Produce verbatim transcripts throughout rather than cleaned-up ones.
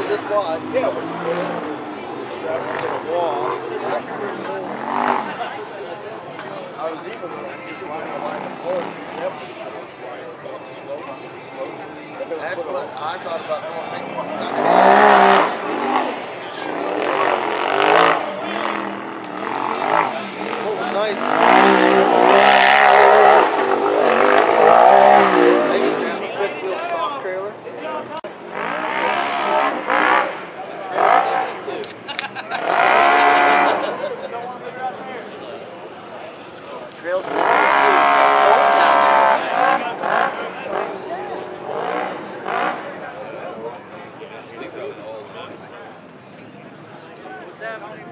this wide. Yeah, but it's strap into the wall. I was even flying along the floor. That's what I thought about doing. Make one. What was nice? They used to have a fifth wheel stock trailer. Trail seventy-two. What's happening?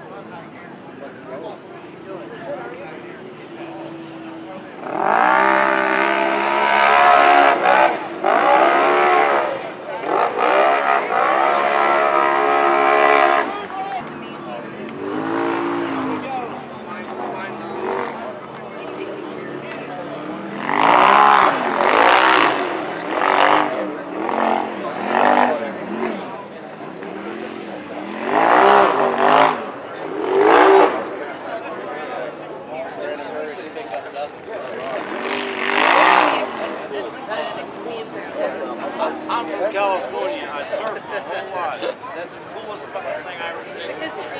I'm from California. I surf a whole lot. That's the coolest fucking thing I ever seen. Because it's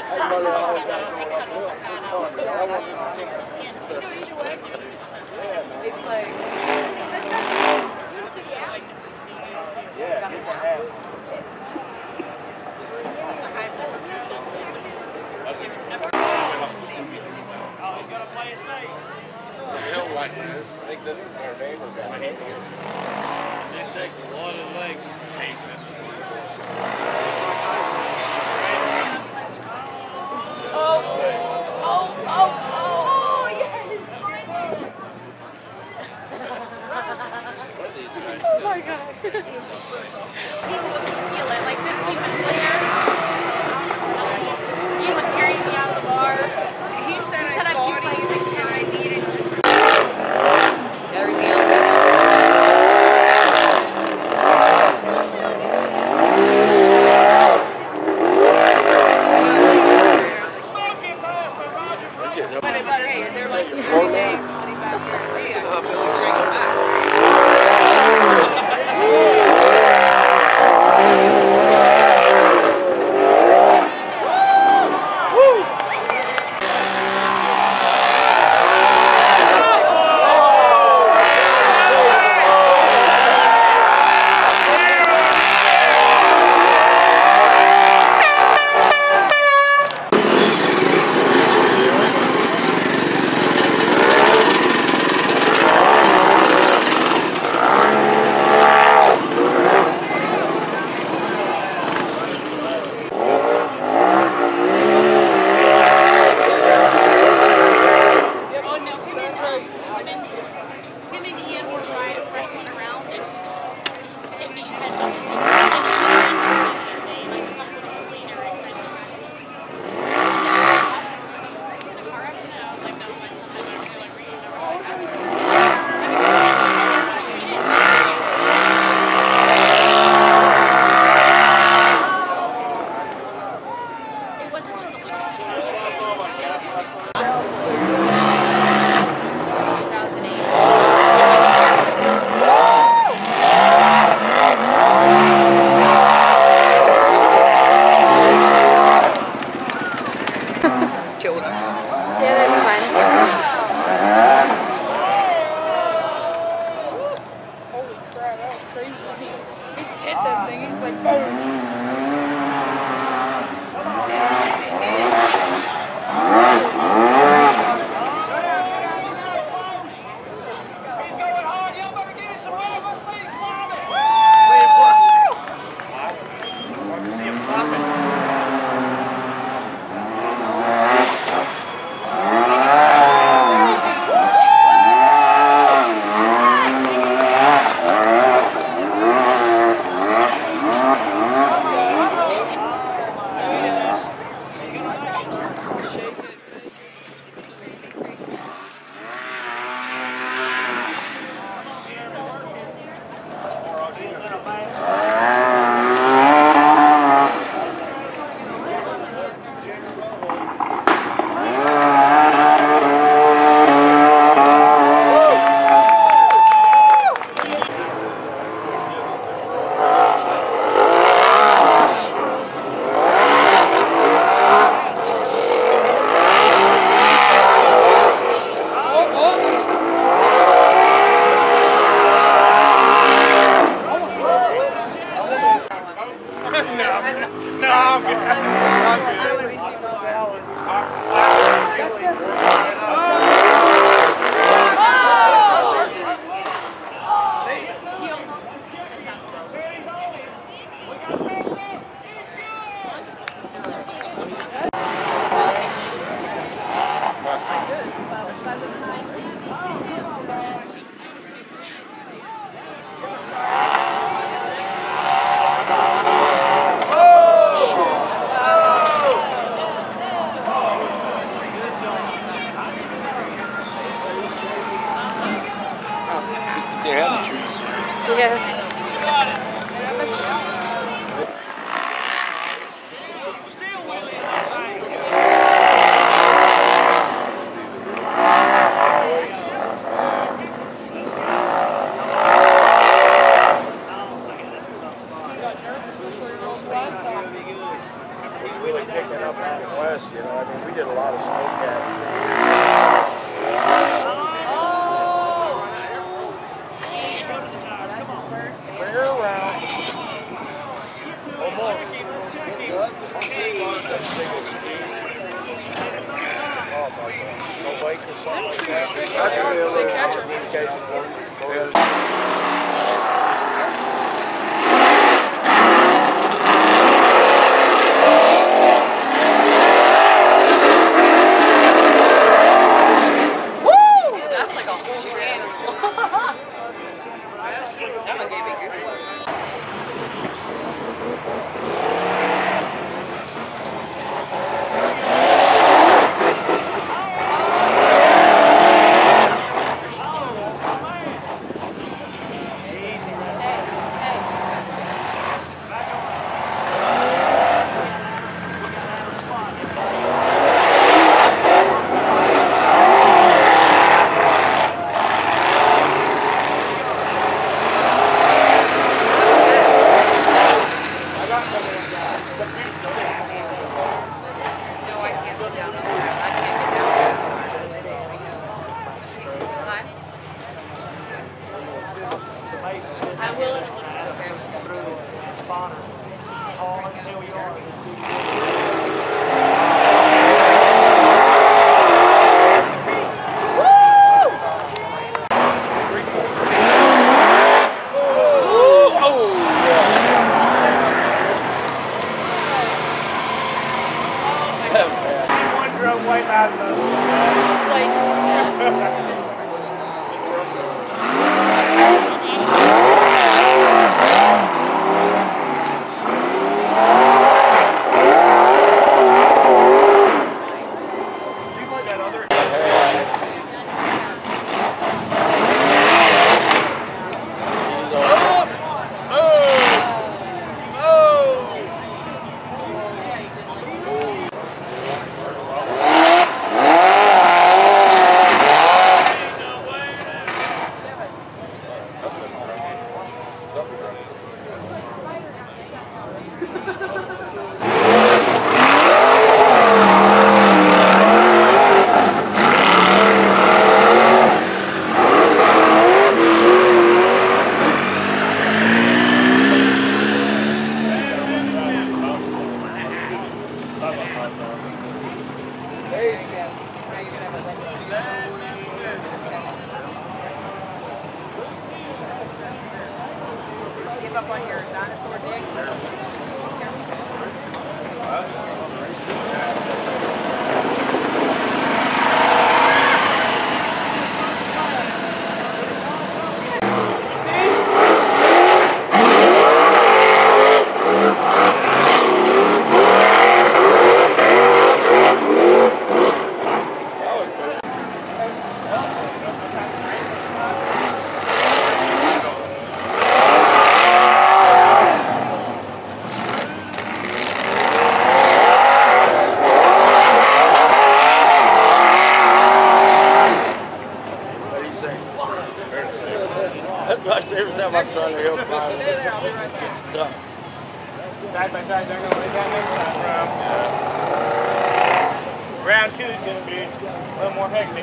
yeah, people have. Oh, he's gonna play it safe. He'll like this. I think this is their neighbor guy. It takes a lot of legs to paint this one. Oh, oh, oh, oh, yes! Oh my god. no, I'm good. I'm good. They have the trees. Yeah. He's really picking up out west, you know. I mean, we did a lot of snowcat. Bring her around. Almost. Oh my God. No bike or something like that. They catch her. These guys are going to That's like a whole animal. Emma gave me good one. I will. spawner. Call until you are. One drove way out of the Give up on your dinosaur dig. That's why I say every time I try to help out, it's tough. Side by side, they're going to win that next time round. Round two is going to be a little more hectic.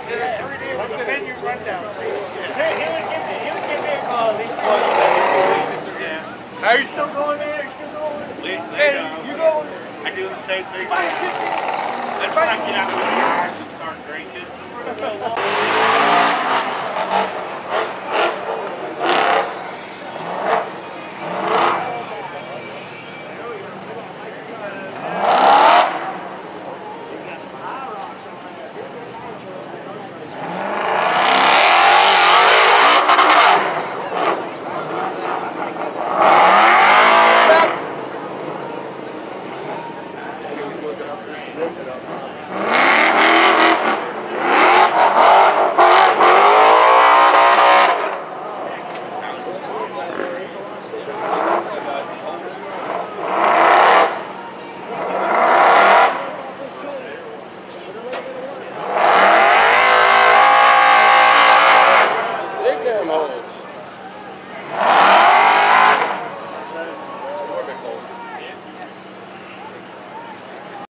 Look at the menu rundown. He, he would give me, he would give me a call at least once. Yeah. Are you still going there? Are you still going? Lead, hey, you going? I do the same thing. That's when I get out of the yard and start drinking.